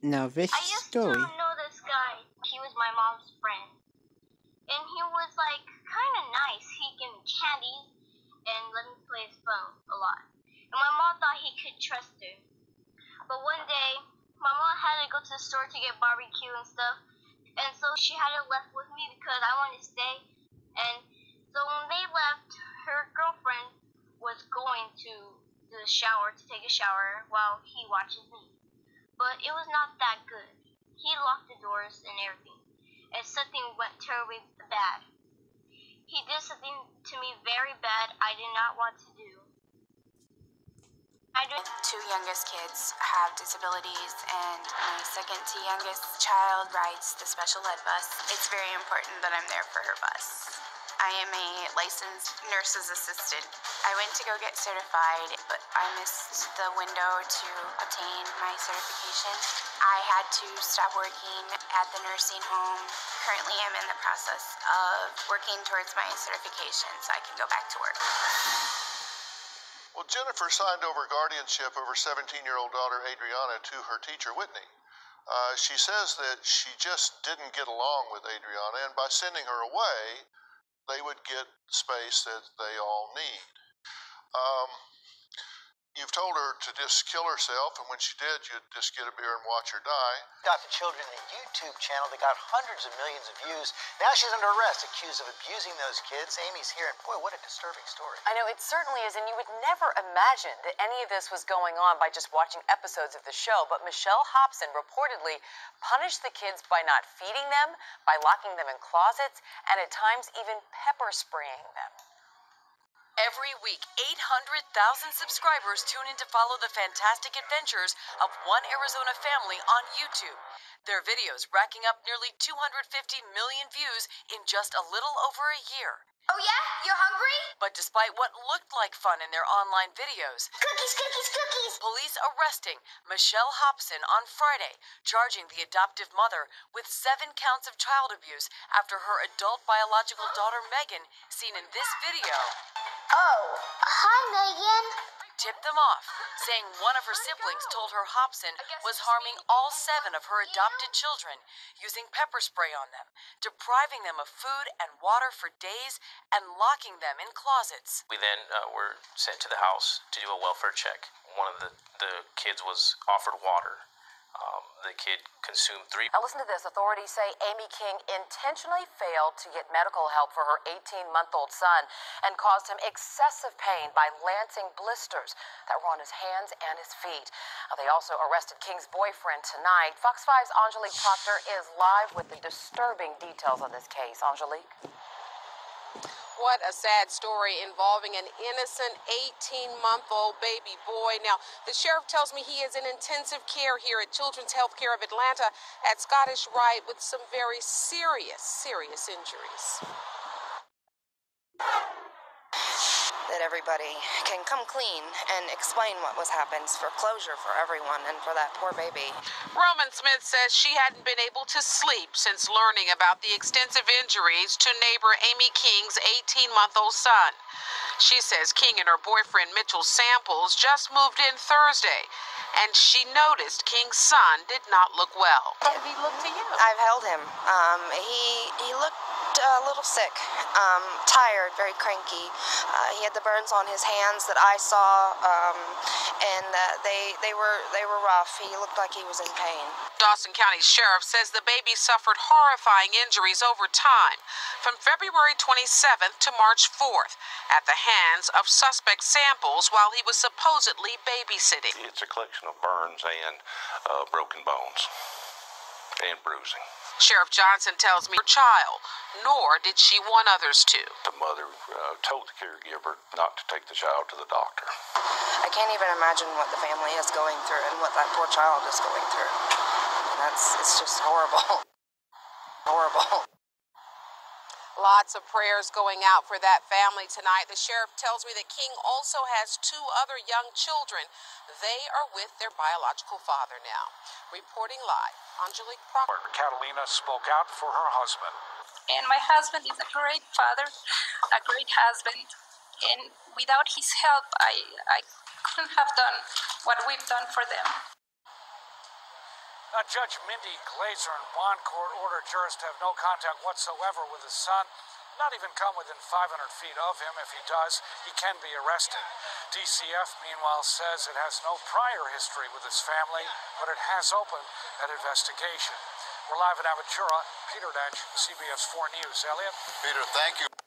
Now this I used story. to know this guy. He was my mom's friend. And he was like kind of nice. He gave me candies and let me play his phone a lot. And my mom thought he could trust her. But one day, my mom had to go to the store to get barbecue and stuff. And so she had it left with me because I wanted to stay. And so when they left, her girlfriend was going to the shower to take a shower while he watches me. But it was not that good. He locked the doors and everything. And something went terribly bad. He did something to me very bad I did not want to do. My two youngest kids have disabilities, and my second to youngest child rides the special ed bus. It's very important that I'm there for her bus. I am a licensed nurse's assistant. I went to go get certified, but I missed the window to obtain my certification. I had to stop working at the nursing home. Currently, I'm in the process of working towards my certification so I can go back to work. Well, Jennifer signed over guardianship of her 17-year-old daughter, Adriana, to her teacher, Whitney. She says that she just didn't get along with Adriana, and by sending her away, they would get space that they all need. You've told her to just kill herself, and when she did, you'd just get a beer and watch her die. Got the children a YouTube channel that got hundreds of millions of views. Now she's under arrest, accused of abusing those kids. Amy's here, and boy, what a disturbing story. I know, it certainly is, and you would never imagine that any of this was going on by just watching episodes of the show, but Michelle Hobson reportedly punished the kids by not feeding them, by locking them in closets, and at times even pepper spraying them. Every week, 800,000 subscribers tune in to follow the fantastic adventures of one Arizona family on YouTube. Their videos racking up nearly 250 million views in just a little over a year. Oh yeah? You're hungry? But despite what looked like fun in their online videos, Cookies, cookies, cookies! police arresting Michelle Hobson on Friday, charging the adoptive mother with 7 counts of child abuse after her adult biological daughter Megan, seen in this video, Oh, hi Megan. tipped them off, saying one of her siblings told her Hobson was harming all 7 of her adopted children, using pepper spray on them, depriving them of food and water for days, and locking them in closets. We then were sent to the house to do a welfare check. One of the kids was offered water. The kid consumed 3. Now listen to this. Authorities say Amy King intentionally failed to get medical help for her 18-month-old son and caused him excessive pain by lancing blisters that were on his hands and his feet. They also arrested King's boyfriend tonight. Fox 5's Angelique Proctor is live with the disturbing details on this case. Angelique? What a sad story involving an innocent 18-month-old baby boy. Now, the sheriff tells me he is in intensive care here at Children's Healthcare of Atlanta at Scottish Rite with some very serious injuries. That everybody can come clean and explain what was happened for closure for everyone and for that poor baby. Roman Smith says she hadn't been able to sleep since learning about the extensive injuries to neighbor Amy King's 18-month-old son. She says King and her boyfriend Mitchell Samples just moved in Thursday, and she noticed King's son did not look well. How did he look to you? I've held him. He looked a little sick, tired, very cranky. He had the burns on his hands that I saw, and they were rough. He looked like he was in pain. Dawson County Sheriff says the baby suffered horrifying injuries over time, from February 27th to March 4th, at the hands of suspect Samples while he was supposedly babysitting. It's a collection of burns and broken bones and bruising. Sheriff Johnson tells me her child, nor did she want others to. The mother told the caregiver not to take the child to the doctor. I can't even imagine what the family is going through and what that poor child is going through. It's just horrible. Horrible. Lots of prayers going out for that family tonight. The sheriff tells me that King also has 2 other young children. They are with their biological father now. Reporting live, Angelique Proctor. Catalina spoke out for her husband. And my husband is a great father, a great husband. And without his help, I couldn't have done what we've done for them. Judge Mindy Glazer in Bond Court ordered jurors to have no contact whatsoever with his son, not even come within 500 feet of him. If he does, he can be arrested. DCF, meanwhile, says it has no prior history with his family, but it has opened an investigation. We're live in Aventura. Peter Dench, CBS 4 News. Elliot? Peter, thank you.